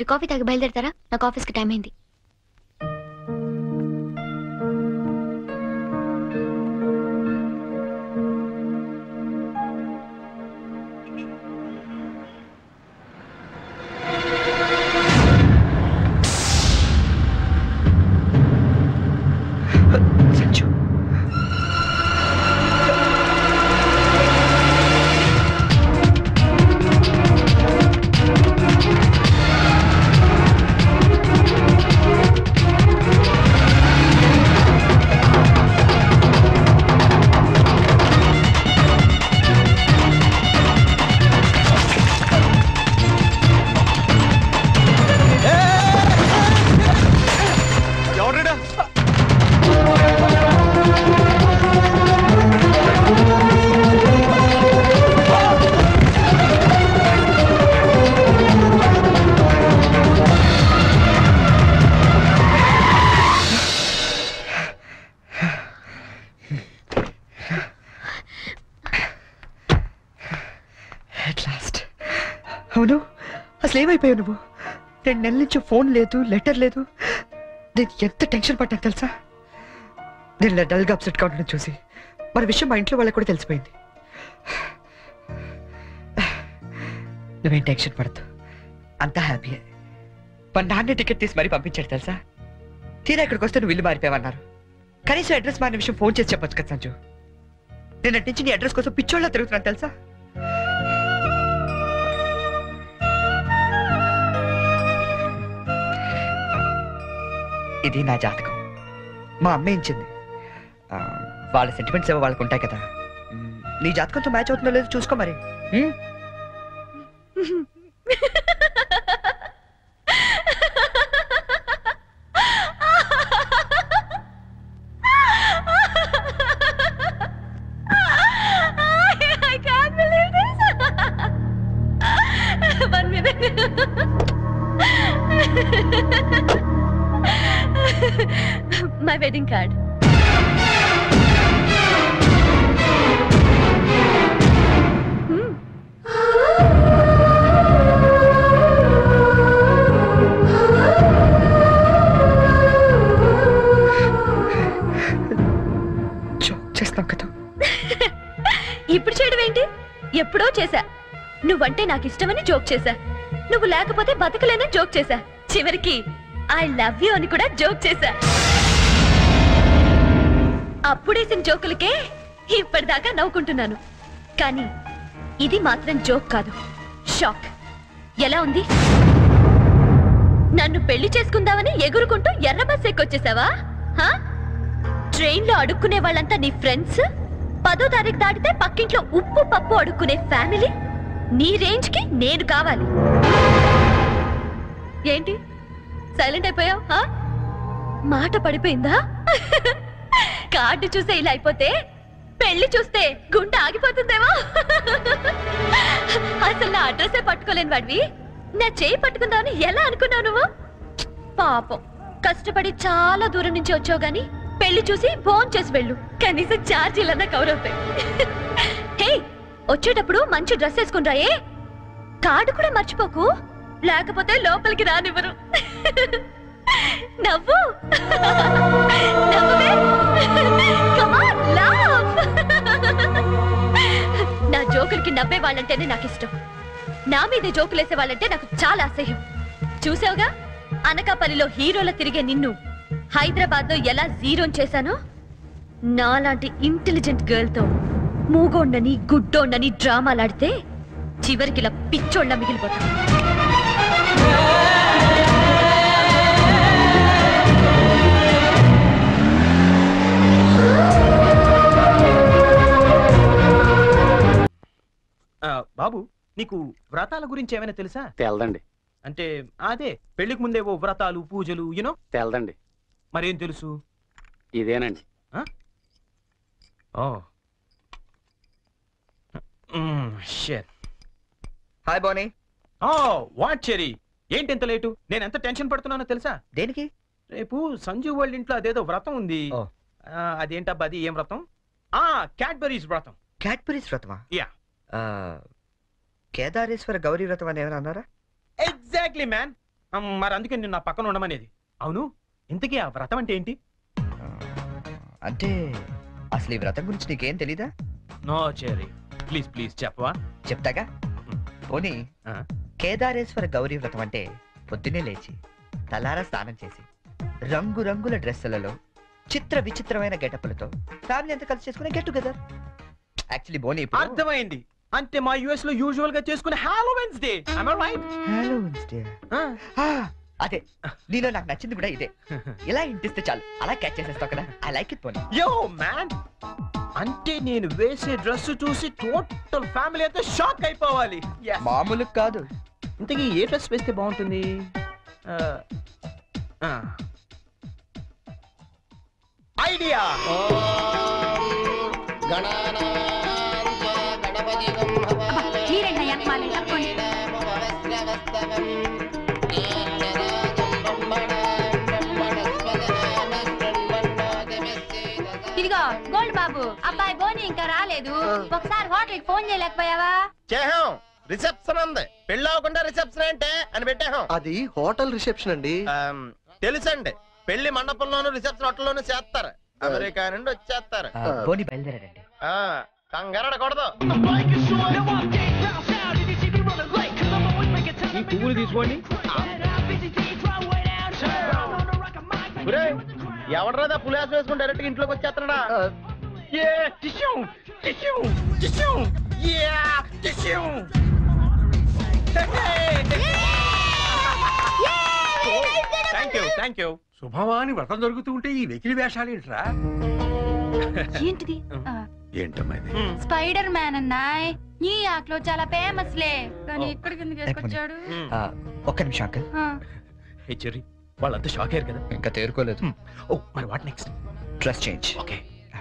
మీరు కాఫీ తాగి బయలుదేరతారా? నాకు ఆఫీస్కి టైం అయింది. అవును, అసలు ఏమైపోయావు నువ్వు? 2 నెలల నుంచి ఫోన్ లేదు, లెటర్ లేదు. నేను ఎంత టెన్షన్ పడ్డా తెలుసా? నేను డల్గా అప్సెట్ కావడం చూసి మన విషయం మా ఇంట్లో వాళ్ళకి కూడా తెలిసిపోయింది. నువ్వేం టెన్షన్ పడద్దు, అంతా హ్యాపీయే. మా నాన్న టికెట్ తీసి మరీ పంపించాడు తెలుసా? తీరా ఇక్కడికి వస్తే నువ్వు ఇల్లు మారిపోయావన్నారు. కనీసం అడ్రస్ మారిన విషయం ఫోన్ చేసి చెప్పొచ్చు కదా సంజు. నేను అటు నుంచి నీ అడ్రస్ కోసం పిచ్చోళ్ళ తిరుగుతున్నాను తెలుసా? ఇది నా జాతకం, మా అమ్మ ఇచ్చింది. వాళ్ళ సెంటిమెంట్స్ ఏవో వాళ్ళకు ఉంటాయి కదా. నీ జాతకంతో మ్యాచ్ అవుతుందో లేదో చూసుకో మరి. My wedding card. చేస్తాం కదా. ఇప్పుడు చేయడం ఏంటి? ఎప్పుడో చేశా. నువ్వంటే నాకు ఇష్టమని జోక్ చేశా. నువ్వు లేకపోతే బతకలేనని జోక్ చేశా. చివరికి ఐ లవ్ యూ అని కూడా జోక్ చేశా. అప్పుడేసిన జోకులకే ఇప్పటిదాకా నవ్వుకుంటున్నాను. కానీ ఇది మాత్రం జోక్ కాదు, షాక్. ఎలా ఉంది? నన్ను పెళ్లి చేసుకుందామని ఎగురుకుంటూ ఎర్ర బస్ ఎక్కొచ్చేసావా? ట్రైన్ లో అడుక్కునే వాళ్ళంతా నీ ఫ్రెండ్స్, 10వ తారీఖు దాటితే పక్కింట్లో ఉప్పు పప్పు అడుక్కునే ఫ్యామిలీ. నీ రేంజ్ కి నేను కావాలి. ఏంటి సైలెంట్ అయిపోయావు? మాట పడిపోయిందా? కార్డు చూసే ఇలా అయిపోతే పెళ్లి చూస్తే గుండె ఆగిపోతుందేమో. అసలు నా అడ్రస్సే పట్టుకోలేని వాడివి నా చేయి పట్టుకుందామని ఎలా అనుకున్నావు నువ్వు? పాపం, కష్టపడి చాలా దూరం నుంచి వచ్చావు గాని పెళ్లి చూసి ఫోన్ చేసి వెళ్ళు, కనీసం ఛార్జీలన్నా కవర్ అవుతాయి. హే, వచ్చేటప్పుడు మంచి డ్రెస్ వేసుకుని రాయే. కార్డు కూడా మర్చిపోకు, లేకపోతే లోపలికి రానివ్వరు. నవ్వు నవ్వే. నా జోకులకి నవ్వే వాళ్ళంటేనే నాకు ఇష్టం. నా మీద జోకులేసే వాళ్ళంటే నాకు చాలా అసహ్యం. చూసావుగా, అనకాపల్లిలో హీరోల తిరిగే నిన్ను హైదరాబాద్ లో ఎలా జీరో చేశానో. నాలాంటి ఇంటెలిజెంట్ గర్ల్ తో మూగోండని గుడ్డోండని డ్రామాలాడితే చివరికి ఇలా పిచ్చోళ్ళ మిగిలిపోతా. బాబు, నీకు వ్రతాల గురించి ఏమైనా తెలుసా? తెలదండి. అంటే అదే పెళ్లికి ముందేవో వ్రతాలు పూజలు యూనో. తెలదండి. మరేం తెలుసు? ఇదేనండి. హాయ్ బోనీ. వాట్ చెరీ, ఏంటి ఎంత లేటు? నేను ఎంత టెన్షన్ పడుతున్నానో తెలుసా? దేనికి? రేపు సంజీవ్ వాళ్ళ ఇంట్లో అదేదో వ్రతం ఉంది. అదేంటబ్బా అది? ఏం వ్రతం? క్యాడ్బరీస్ వ్రతం. క్యాడ్బరీస్ వ్రతమా? యా. కేదారేశ్వర గౌరీ వ్రతం అని ఏమైనా అన్నారా? Exactly man. మరి అందుకే నేను నా పక్కన ఉండమనేది. అవును, ఇంతకీ ఆ వ్రతం అంటే ఏంటి? అంటే అసలు ఈ వ్రతం గురించి నీకేం తెలీదా? నో చెర్రీ, ప్లీజ్ ప్లీజ్ చెప్పవా? చెప్తాగా. పోనీ కేదారేశ్వర గౌరీ వ్రతం అంటే పొద్దున్నే లేచి తలారా స్నానం చేసి రంగురంగుల డ్రెస్సులలో చిత్ర విచిత్రమైన గెటప్పులతో ఫ్యామిలీ అంతా కలిసి చేసుకునే గెట్ టుగెదర్. యాక్చువల్లీ బోని అర్థమైంది. అంటే మా యుఎస్ లో యూజువల్ గా చేసుకునే Halloweens day. am I right? Halloweens day. అదే నీలో నాకు నచ్చింది కూడా ఇదే. ఇలా ఇంటిస్తే చాలు అలా క్యాచ్ చేసేస్తావు కదా. ఐ లైక్ ఇట్ పోనీ. యో మ్యాన్, అంటే నేను వేసే డ్రెస్ చూసి టోటల్ ఫ్యామిలీ అంతా షాక్ అయిపోవాలి. మామూలు కాదు. ఇంతకీ ఏ డ్రెస్ వేస్తే బాగుంటుంది? ఐడియా. ఇదిగో గోల్డ్ బాబు, అబ్బాయి బోని ఇంకా రాలేదు. ఒకసారి హోటల్ కి ఫోన్ చేయలేకపోయావా? చేహాం, రిసెప్షన్ ఉంది. పెళ్లి అవ్వకుండా రిసెప్షన్ అంటే అని పెట్టాం. అది హోటల్ రిసెప్షన్ అండి. తెలుసండి, పెళ్లి మండపంలోను రిసెప్షన్ హోటల్లోనూ చేస్తారు. అమెరికా నుండి వచ్చేస్తారు. బోని బయలుదేరాడండి. కంగారడకూడదు. ఈ పువ్వులు తీసుకోండి. ఎవడరాదా పులిహాస వేసుకుని డైరెక్ట్ గా ఇంట్లోకి వచ్చేస్తాడా? Thank you. శుభవాని వ్రతం జరుగుతూ ఉంటే ఈ వెకిలి వేషాలు ఏంట్రా? ఏంటిది? ఏంటమ్మా ఇది? Spider man అన్నాయ్. న్యూయార్క్ లో చాలా ఫేమస్ లే, కానీ ఇక్కడికి ఎందుకు తీసుకొచ్చాడు? ఒక్క నిమిషం అంకల్. హే చెర్రీ, వాళ్ళంతా షాక్ అయ్యారు కదా. ఇంకా తేరుకోలేదు. ఓ మరి what next? Dress change. Okay.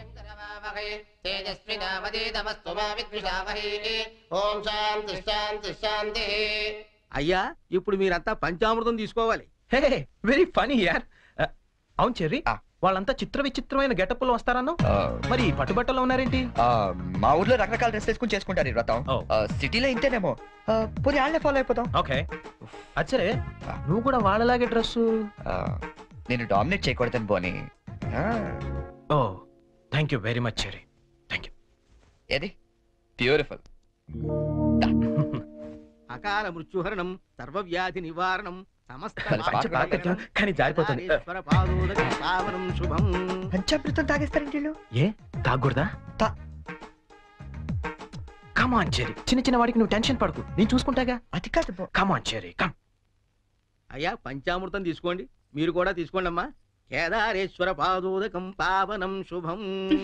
అయ్యా, ఇప్పుడు మీరంతా పంచామృతం తీసుకోవాలి. హే వెరీ ఫనీ యార్. అవును చెర్రీ, వాళ్ళంతా చిత్ర విచిత్రమైన గెటప్లో వస్తారన్నా, మరి పట్టుబట్టలో ఉన్నారేంటి? మా ఊర్లో రకరకాల డ్రెస్ వేసుకుని చేసుకుంటారు ఈ వ్రతం. సిటీలో ఇంతేనేమో. పోనీ వాళ్ళే ఫాలో అయిపోతాం. ఓకే. అచ్చరే, నువ్వు కూడా వాళ్ళలాగే డ్రెస్. నేను డామినేట్ చేయకూడదని బోని. ఓ thank you very much Cherry, thank you. ఏది బ్యూటిఫుల్. అకాల మృత్యుహరణం, సర్వవ్యాధి నివారణం, కానీ జారిపోతుంది. శుభం. పంచామృతం తాగేస్తారండి వీళ్ళు. ఏ తాగకూడదా? కమాన్ చెర్రీ, చిన్న చిన్న వాడికి నువ్వు టెన్షన్ పడకు, నేను చూసుకుంటాగా. అది కాదు. Come on Cherry, come. అయ్యా, పంచామృతం తీసుకోండి. మీరు కూడా తీసుకోండి అమ్మా. కేదారేశ్వర పాదోదకం పావనం శుభం.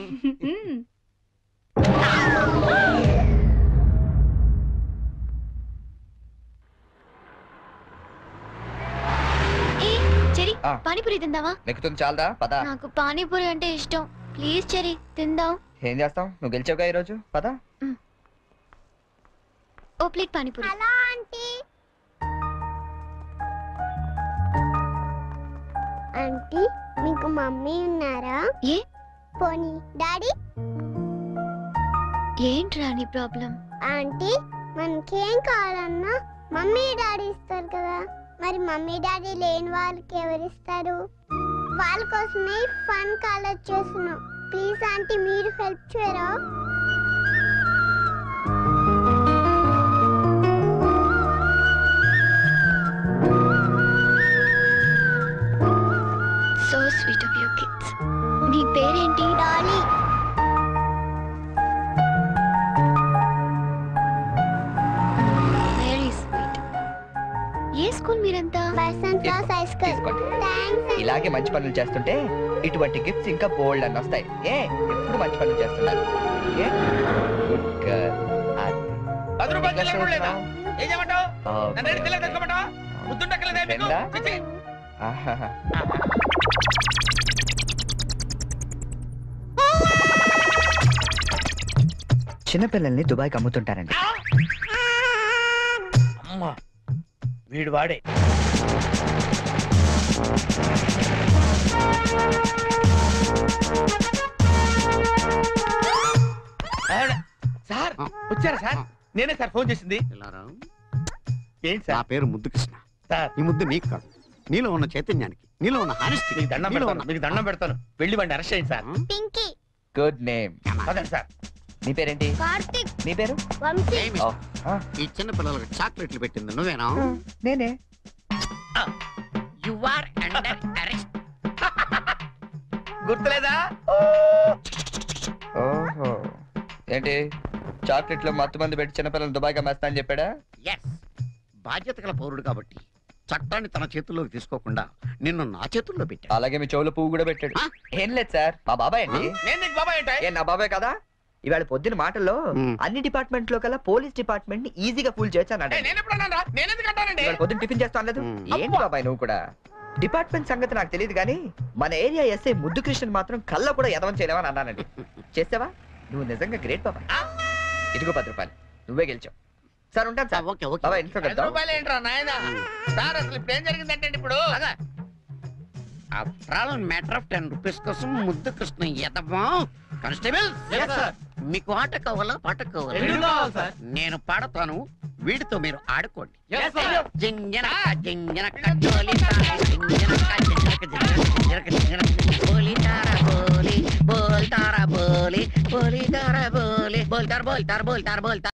పానీపూరి తిందావా? నెక్కుతుంది చాలదా? పద. నాకు పానీపూరి అంటే ఇష్టం. ప్లీజ్ చెరి తిందాం. ఏం చేస్తాం, నువ్వు గెలిచావుగా ఈరోజు. పద. ఓ plate panipuri. Hello aunty. Aunty, మీకు మమ్మీ ఉన్నారా? ఏ పోనీ డాడీ? ఏంట్రా నీ ప్రాబ్లం? ఆంటీ, మనకేం కావాలన్నా మమ్మీ డాడీ ఇస్తారు కదా, మరి మమ్మీ డాడీ లేని వాళ్ళకి ఎవరిస్తారు? వాళ్ళ కోసమే ఫన్ కాలేజ్ చేస్తున్నాం. ప్లీజ్ ఆంటీ, మీరు హెల్ప్ చేయరా? So sweet of your kids. నీ పేరేంటి? డాలీ. Very sweet. ఏ స్కూల్ మీరంతా? Basanth Rao high school. తీసుకోండి. థాంక్స్. ఇలాగే మంచి పనులు చేస్తుంటే ఇటువంటి గిఫ్ట్స్ ఇంకా బోల్డ్ అని వస్తాయి. ఏ ఎప్పుడు మంచి పనులు చేస్తున్నారు. A good girl. 10 రూపాయలు చిల్లర లేదా? ఏం చేయమంటావు? నన్ను ఏడు చిల్లర తెచ్చుకోమంటావా? బుద్ధుండక్కలేదా మీకు? చిచ్చి. చిన్నపిల్లల్ని దుబాయ్కి అమ్ముతుంటారండి. అమ్మా, వీడు వాడే. సార్ వచ్చారా సార్? నేనే సార్ ఫోన్ చేసింది. ఇలా రా. ఏంటి నా సార్? పేరు ముద్దుకృష్ణ. ఈ ముద్దు నీకు కాదు, నీలో ఉన్న చైతన్యానికి, నీలో ఉన్న హానెస్టీ. మీకు దండం పెడతాను, వెళ్ళి వాడిని అరెస్ట్ చేయండి సార్. Pinky, good name. అదండి సార్. నీ పేరేంటి? కార్తిక్, నీ పేరు? వంశీ. ఈ చిన్న పిల్లలకు చాక్లెట్లు పెట్టింది నువ్వేనా? నేనే. You are under arrest. గుర్తులేదా? ఓహో, ఏంటి చాక్లెట్ లో మత్తు మంది పెట్టి చిన్నపిల్లలు దుబాయ్గా మేస్తా అని చెప్పాడా? ఎస్, బాధ్యత గల పౌరుడు కాబట్టి చట్టాన్ని తన చేతుల్లోకి తీసుకోకుండా నిన్ను నా చేతుల్లో పెట్టా. అలాగే మీ చెవులో పువ్వు కూడా పెట్టాడు. ఏం లేదు సార్, మా బాబాయ్ అండి. నేను నీకు బాబాయ్ ఏంటి? ఏ నా బాబాయ్ కదా? ఇవాళ పొద్దున మాటల్లో అన్ని డిపార్ట్మెంట్ లో కల్లా పోలీస్ డిపార్ట్మెంట్ ని ఈజీగా ఫూల్ చేయొచ్చు అన్నాడు. నేను ఎప్పుడు అన్నాను రా? నేను ఎందుకు అంటానండి? ఇవాళ పొద్దున టిఫిన్ చేస్తాను లేదు. ఏంటి బాబాయ్ నువ్వు కూడా? డిపార్ట్మెంట్ సంగతి నాకు తెలియదు కానీ మన ఏరియా ఎస్ఐ ముద్దు కృష్ణన్ మాత్రం కళ్ళ కూడా ఎదవం చేయలేవని అన్నానండి. చేసావా? నువ్వు నిజంగా గ్రేట్ బాబాయ్. ఇదిగో 10 రూపాయలు, నువ్వే గెలిచావు. సార్ ఉంటాను సార్. Okay okay. బాబాయ్ ఇంట్లో 10 రూపాయలు ఏంట్రా నాయనా? సార్ అసలు ఇప్పుడు ఏం జరిగిందంటే ఇప్పుడు మ్యాటర్ ఆఫ్ 10 రూపీస్ కోసం ముద్దు కృష్ణ ఎదవా. కానిస్టేబుల్, మీకు ఆట కావాలా పాట కావాలా? రెండు కావాలి సార్. నేను పాడతాను, వీడితో మీరు ఆడుకోండి. Yes, sir. జింజనక జింజనక జోలితార, జింజనక జింజనక జింజనక జింజనక బోలితార బోలి బోల్తార బోలి బోలితార బోలి బోల్తార బోల్తార బోల్తార బోల్తార